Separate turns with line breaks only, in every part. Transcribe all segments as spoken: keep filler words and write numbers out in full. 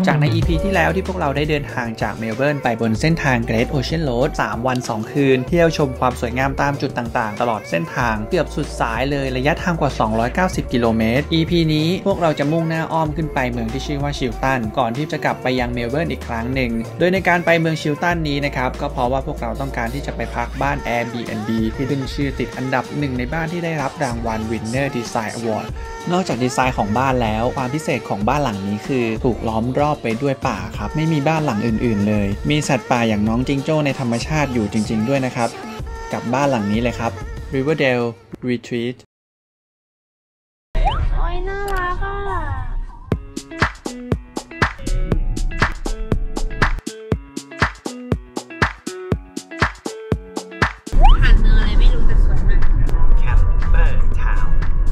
จากใน อี พี ที่แล้วที่พวกเราได้เดินทางจากเมลเบิร์นไปบนเส้นทาง Great Ocean Road สาม วัน สอง คืนเที่ยวชมความสวยงามตามจุดต่างๆตลอดเส้นทางเกือบสุดสายเลยระยะทางกว่าสองร้อยเก้าสิบกิโลเมตร อี พี นี้พวกเราจะมุ่งหน้าอ้อมขึ้นไปเมืองที่ชื่อว่าชิลตันก่อนที่จะกลับไปยังเมลเบิร์นอีกครั้งหนึ่งโดยในการไปเมืองชิลตันนี้นะครับก็เพราะว่าพวกเราต้องการที่จะไปพักบ้าน Airbnb ที่ขึ้นชื่อติดอันดับหนึ่งในบ้านที่ได้รับรางวัล Winner Design Award นอกจากดีไซน์ของบ้านแล้วความพิเศษของบ้านหลังนี้คือถูกล้อมรอบไปด้วยป่าครับไม่มีบ้านหลังอื่นๆเลยมีสัตว์ป่าอย่างน้องจิงโจ้ในธรรมชาติอยู่จริงๆด้วยนะครับกับบ้านหลังนี้เลยครับ Riverdale Retreat
โอ้ยน่ารักอ่ะผ่านเมืองอะไรไม่รู้แต่สวยมาก
Camper Town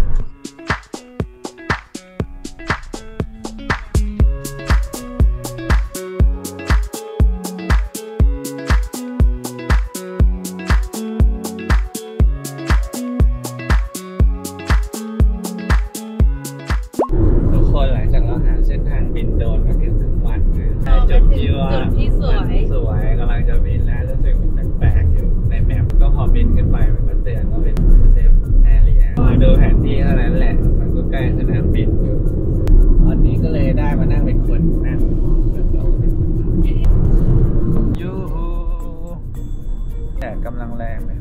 หลังจากเราหาเส้นทางบินโดรนมาเกือบทั้งวันนะจุดที่ว่าจุดที่สวยสวยกำลังจะบินแล้วรู้สึกมันแปลกๆอยู่ในแมปก็พอบินขึ้นไปมันก็เตือนว่าเป็นเซฟแอเรียมาดูแผนที่เท่านั้นแหละมันก็ใกล้สนามบินอยู่วันนี้ก็เลยได้มานั่งเป็นคนนั่งแล้วก็เป็นคนขับยูฮูแดดกำลังแรงเลย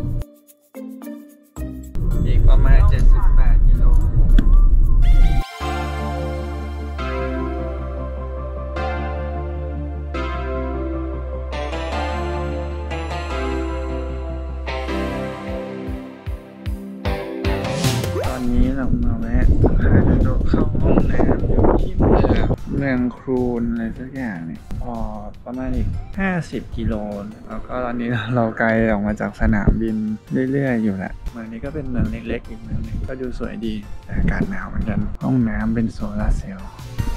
อีกประมาณเจ็ดสิบแปดกิโลเรามาแวะพาโดดเข้าห้องน้ำอยู่ที่เมืองเมืองครูนอะไรสักอย่างเนี่ยพอประมาณอีกห้าสิบกิโลแล้วก็ตอนนี้เราไกลออกมาจากสนามบินเรื่อยๆอยู่แหละเมืองนี้ก็เป็นเมืองเล็กๆอีกเมืองนึงก็ดูสวยดีแต่อากาศหนาวเหมือนกันห้องน้ำเป็นโซลาร์เซลล์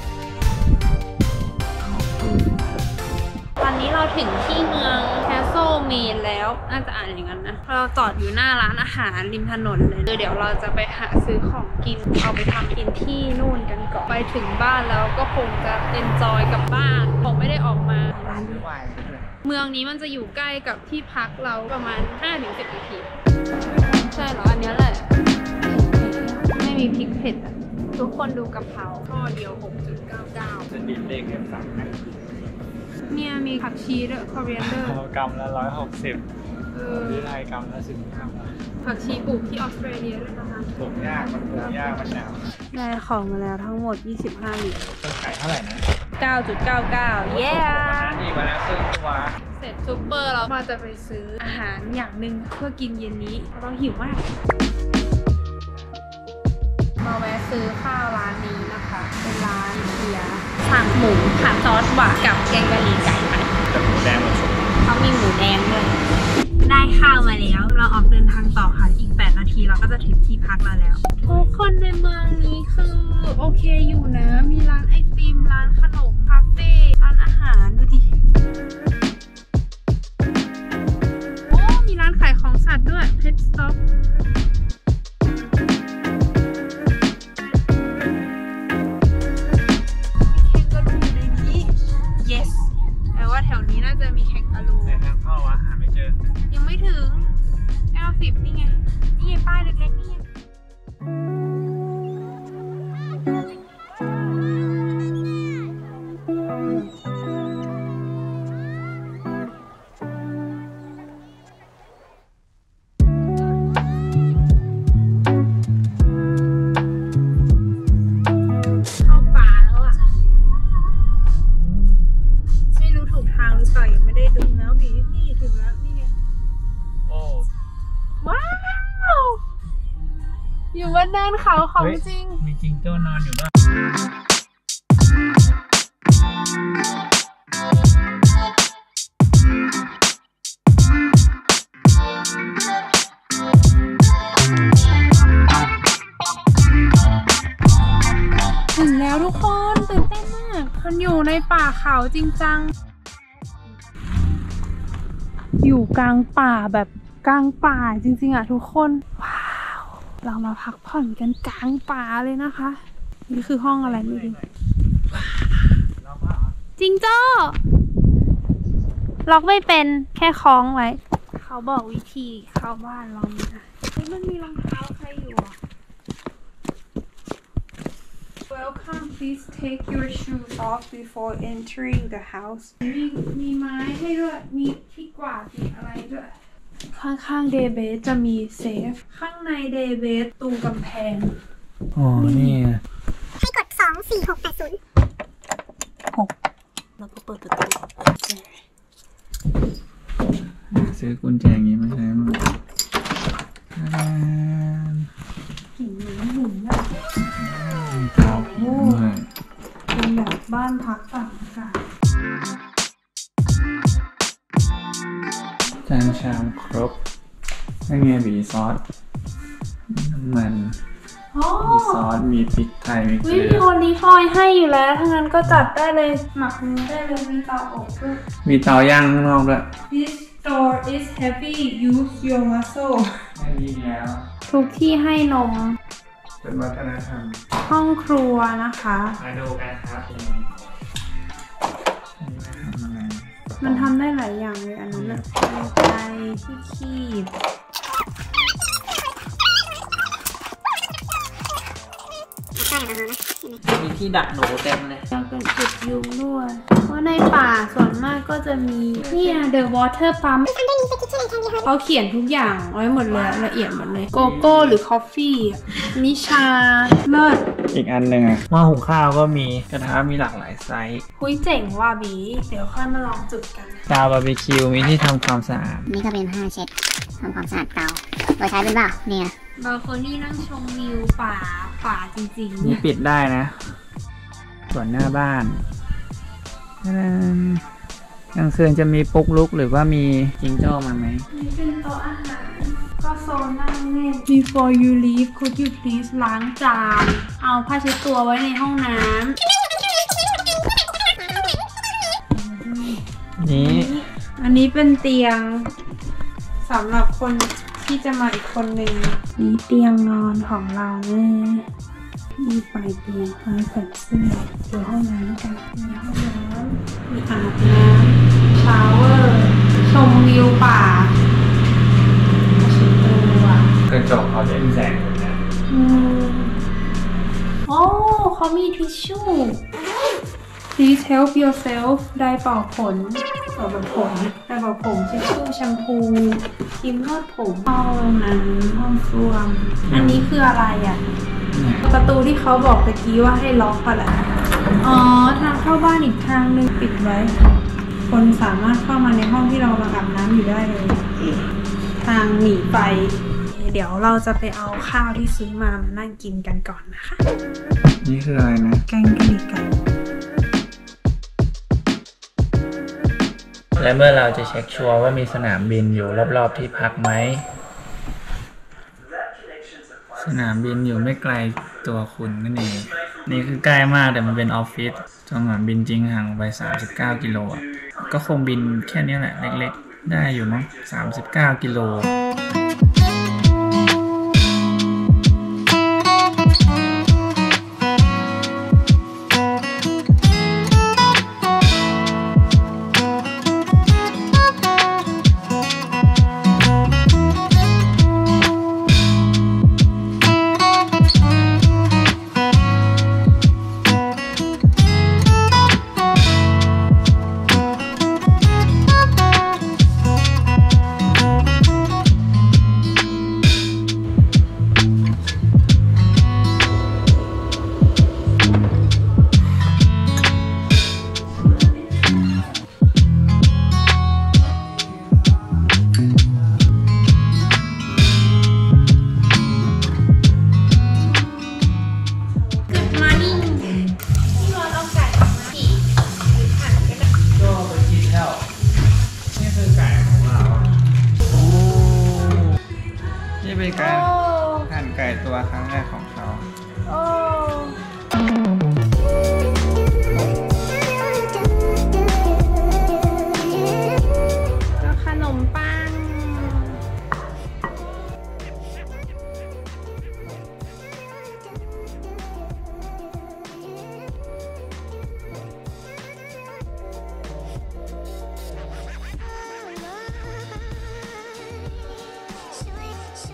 ตอนนี้เราถึงที่เมืองแคสเซิลเมนแล้วน่าจะอ่านอย่างนั้นนะเราจอดอยู่หน้าร้านอาหารริมถนนเลยเดี๋ยวเราจะไปหาซื้อของกินเอาไปทำกินที่นู่นกันก่อนไปถึงบ้านแล้วก็คงจะเอนจอยกับบ้านคงไม่ได้ออกมาเมืองนี้มันจะอยู่ใกล้กับที่พักเราประมาณ ห้าถึงสิบ นาทีใช่เหรออันนี้แหละไม่มีพริกเผ็ดอ่ะทุกคนดูกะเพราข้อเดียว หกจุดเก้าเก้า
จะดิบเลขเงินสามนะ
เนี่ยมีผักชีด้วยคอเรียนเดอร์
กรัมละร้อยหกสิบที่ไทยกรัมละสิบห้า
ผักชีปลูกที่ออสเตรเลียด้วยนะคะ
ปลูกยากมันปลูกยากมันหนาว
ได้ของมาแล้วทั้งหมดยี่สิบห้าลิตร
ต้นไก่เท่าไหร่นะ
เก้าจุดเก้าเก้า เย้
อีกมาแล้วซึ่งตัว
เสร็จซุปเปอร์เรามาจะไปซื้ออาหารอย่างหนึ่งเพื่อกินเย็นนี้เราหิวมากมาแวะซื้อข้าวร้านนี้นะคะเป็นร้านอินเดียสั่งหมูผัดซอสหวานกับแกงกะหรี่ไก่ไป
แต่หมูแดงมันสุก
เขามีหมูแดงด้วยได้ข้าวมาแล้วเราออกเดินทางต่อค่ะอีกแปดนาทีเราก็จะถึงที่พักเราแล้วทุกคนในเมืองนี้คือโอเคอยู่นะมีร้านไอติมร้านขนมคาเฟ่ร้านอาหารดูดิโอ้มีร้านขายของสัตว์ด้วย Pet Stopแถวนี้น่าจะมีแคนการู
ในทางเข้าวะหาไม่เจอ
ยังไม่ถึงเก้าสิบนี่ไงนี่ไงป้ายเล็กๆนี่ไงอยู่บนเนินเขาของจริง
มีจิงโจ้นอนอยู่ด้วย
ถึงแล้วทุกคนตื่นเต้นมากมันอยู่ในป่าเขาจริงจังอยู่กลางป่าแบบกลางป่าจริงๆอ่ะทุกคนว้าวเรามาพักผ่อนกันกลางป่าเลยนะคะนี่คือห้องอะไรไม่รู้จิงโจ้ล็อกไม่เป็นแค่คล้องไว้เขาบอกวิธีเข้าบ้านเรานะเฮ้ยมันมีรองเท้าใครอยู่อ่ะ Welcome please take your shoes off before entering the house มีมีไม้ให้ด้วยมีที่กวาดมีอะไรด้วยข้างๆเดย์เบสจะมีเซฟข้างในเดย์เบสตูกำแพง
อ๋อนี่
ให้กดสองสี่หกแปดศูนย์หกแล้วก็เปิดประตู
ซื้อกุญแจอย่างนี้มาใช้มั้ง
กลิ่นเหมือนหุ่นแบบ
เท้าผีด้วย
เป็นแบบบ้านพักต่างอากาศ
จานชามครบให้ไงบีซอสน้ำมันมีซอสมีพริกไทยมีเกลือ
มีโอลิฟออยล์ให้อยู่แล้วถ้างั้นก็จัดได้เลยหมักมือได้เลยมีเตาอบด้วย
มีเตาย่างข้างนอกด้วย
This store is heavy use your muscle
ไม่มีแล้ว
ทุกที่ให้นม
เป็นวัฒนธรรม
ห้องครัวนะคะ
มาดูกันครับ
มันทำได้หลายอย่างเลยอันนั้นอะไปที่คีบ
มีที่ดักหนูเต็มเลย
ยังเป็นจุดยุงด้วยเพราะในป่าส่วนมากก็จะมีนี่นะ The Water Pump เขาเขียนทุกอย่างไว้หมดเลยละเอียดหมดเลยโกโก้หรือคอฟฟี่นิชาเลิศ
อีกอันหนึ่งอะหม้อหุงข้าวก็มีกระทะมีหลากหลายไซส์
คุยเจ๋งว่ะบีเดี๋ยวค่อยมาลองจุดกัน
เตาบาร์บีคิวมีที่ทำความสะอาด
นี่ก็เป็นผ้าเช็ดทำความสะอาดเตาเราใช้เป็นเปล่าเนี่ย
บาร์โคนี่นั่งชมวิวป่าป่าจริงๆ
นี่ปิดได้นะส่วนหน้าบ้านกลางคืนจะมีปุ๊กลุกหรือว่ามีจิงโจ้มาไหม
นี่เป็นโต๊ะอาหารก็โซนนั่งเล่น Before you leave could you please ล้างจานเอาผ้าเช็ดตัวไว้ในห้องน้
ำนี่
อันนี้เป็นเตียงสำหรับคนที่จะมาอีกคนหนึ่งนี่เตียงนอนของเราเนี่ยมีปลายเตียงไม้แผ่นเสื้อเดี๋ยวห้องน้ำกันมีห้องน้ำมีอาบน้ำชาวเวอร์ชมวิวป่าชิโต้อะ
กระจกเขาเล่นแสงแบบนี้
อืมโอ้เขามีทิชชู่ Please help yourself ได้เป่าขนเป่าแบบผมได้เป่าผมทิชชู่แชมพูครีมนวดผมห้องน้ำห้องส้วมอันนี้คืออะไรอ่ะประตูที่เขาบอกตะกี้ว่าให้ล็อกอะไรอ๋อทางเข้าบ้านอีกทางนึงปิดไว้คนสามารถเข้ามาในห้องที่เรามาอาบน้ำอยู่ได้เลยทางหนีไปเดี๋ยวเราจะไปเอาข้าวที่ซื้อมามานั่งกินกันก่อนนะคะ
นี่คืออะไรนะ
แกงกะหรี่ไก่
และเมื่อเราจะเช็คชัวร์ว่ามีสนามบินอยู่รอบๆที่พักไหมสนามบินอยู่ไม่ไกลตัวคุณนั่นเองนี่คือใกล้มากแต่มันเป็นออฟฟิศสนามบินจริงห่างไปสามสิบเก้ากิโลอ่ะก็คงบินแค่นี้แหละเล็กๆได้อยู่มั้งสามสิบเก้ากิโล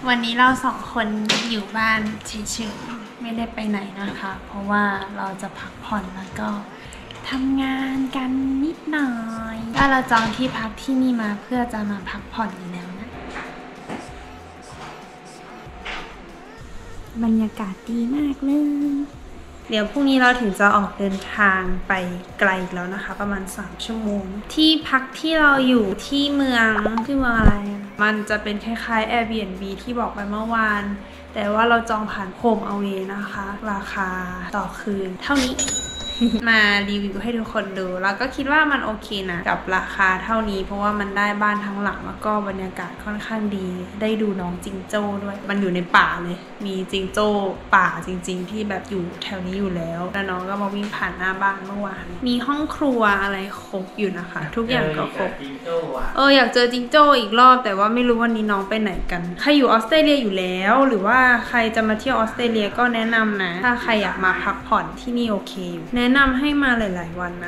วันนี้เราสองคนอยู่บ้านเฉยๆไม่ได้ไปไหนนะคะเพราะว่าเราจะพักผ่อนแล้วก็ทำงานกันนิดหน่อยถ้าเราจองที่พักที่นี่มาเพื่อจะมาพักผ่อนอยู่แล้วนะบรรยากาศดีมากเลยเดี๋ยวพรุ่งนี้เราถึงจะออกเดินทางไปไกลแล้วนะคะประมาณสามชั่วโมงที่พักที่เราอยู่ที่เมืองที่เมืองอะไรมันจะเป็นคล้ายๆ Airbnb ที่บอกไปเมื่อวานแต่ว่าเราจองผ่าน Home Away นะคะราคาต่อคืนเท่านี้ มารีวิวให้ทุกคนดูแล้วก็คิดว่ามันโอเคนะกับราคาเท่านี้เพราะว่ามันได้บ้านทั้งหลังแล้วก็บรรยากาศค่อนข้างดีได้ดูน้องจิงโจ้ด้วยมันอยู่ในป่าเลยมีจิงโจ้ป่าจริงๆที่แบบอยู่แถวนี้อยู่แล้วแล้วน้องก็มาวิ่งผ่านหน้าบ้านเมื่อวานมีห้องครัวอะไรครบอยู่นะคะทุกอย่างก็ครบเอออยากเจอจิงโจ้อีกรอบแต่ว่าไม่รู้วันนี้น้องไปไหนกันใครอยู่ออสเตรเลียอยู่แล้วหรือว่าใครจะมาเที่ยวออสเตรเลียก็แนะนำนะถ้าใครอยากมาพักผ่อนที่นี่โอเคอยู่แนะนำให้มาหลายๆวันนะ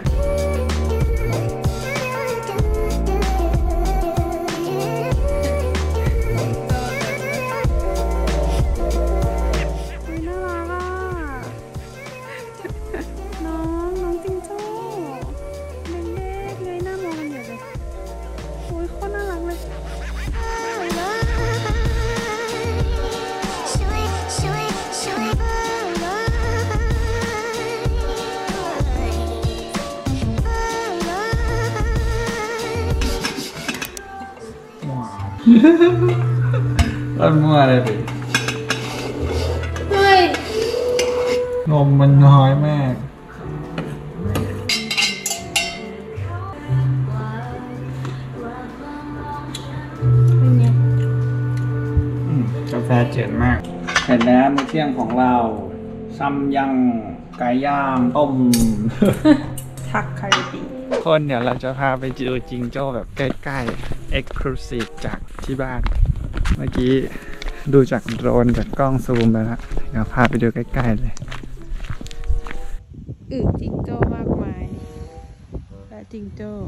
ร้อนมั่วเลยดิ
เฮ้ย
นมมันน้อยมาก
เป็นไง
กาแฟเจ๋งมากเห็นแล้วมื้อเที่ยงของเราซัมยังไก่ย่างต้ม
ทักคาริบี
คนเดี๋ยวเราจะพาไปดูจิงโจ้แบบใกล้ๆ Exclusive จากที่บ้านเมื่อกี้ดูจากโดรนจากกล้องซูมไปแล้วเดี๋ยวพาไปดูใกล้ๆเลย
อึจิงโจ้มากมายและจิงโจ้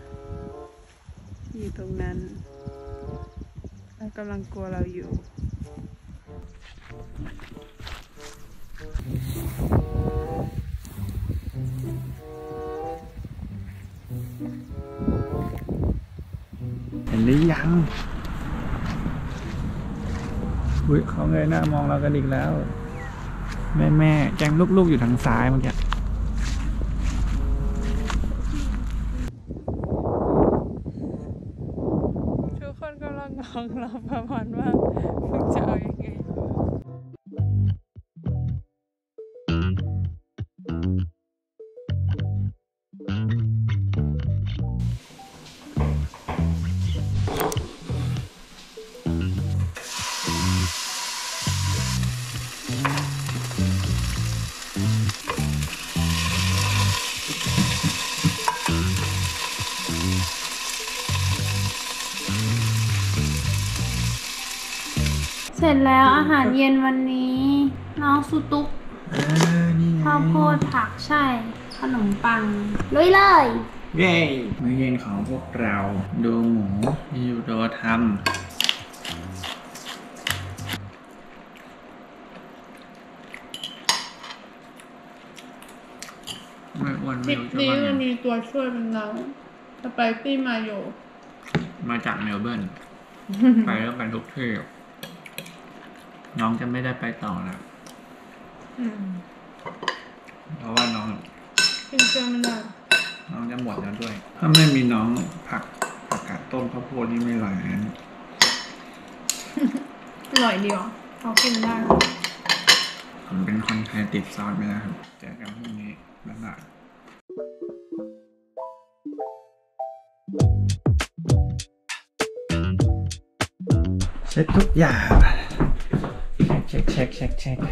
อยู่ตรงนั้นแล้วกำลังกลัวเราอยู่
เห็นหรือยังอุ้ยเขาเงยหน้ามองเรากันอีกแล้วแม่แม่แกงลูกๆอยู่ทางซ้ายเมื่อกี้
ทุกคนกำลังมองเราประมาณว่ามึงจะเอายังไงเสร็จแล้วอาหารเย็นวันนี้น้องสุตุกข้าวโพดผักใช่ขนมปังลุยเลย
เย้มื้อเย็นของพวกเราดูหมูยูโดทำไม่อ้วนไม่รู้จะว่าไง
มันมีตัวช่วยเป็นเราสไปซี่มาโย
มาจากเมลเบิร์น ไปแล้วไปทุกที่น้องจะไม่ได้ไปต่อแล้วเพราะว่าน้อง
กินเจอไม่ได้
น้องจะหมดแล้วด้วยถ้าไม่มีน้องผักผักกาดต้มข้าวโพดนี่ไม่อร่อยนะ
อร่อยเดียวเขากินได้
ผมเป็นคนไทยติดซอสไปแล้วครับเจอกันพรุ่งนี้บ๊ายบายเช็คทุกอย่างเช็คเช็คเช็คเช็ค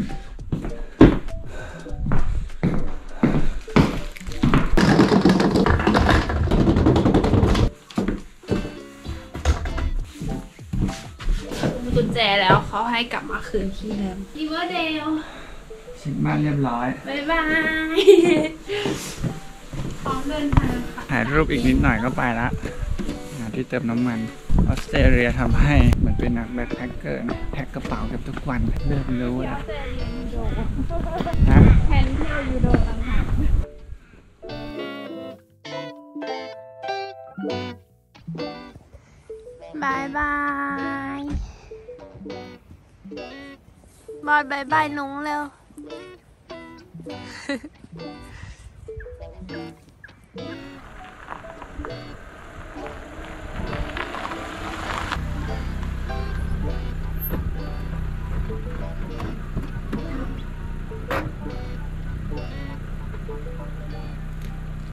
กุญแจแล้วเขาให้กลับมาคืนที่เดิมดีเวอร์เดล
เช็คบ้านเรียบร้อย
บ๊ายบายพร้อมเดินทางค่ะ
ถ่ายรูปอีกนิดหน่อยก็ไปละหาที่เติมน้ำมันออสเตรเลียทำให้เหมือนเป็นนักแบ็คแพคเกอร์แพ็คกระเป๋าเกับทุกวันเริ่มรู้แล้วนะ
แทนที่เรายูโดต่างหากบายบายบอดบายบายนุ้งเร็ว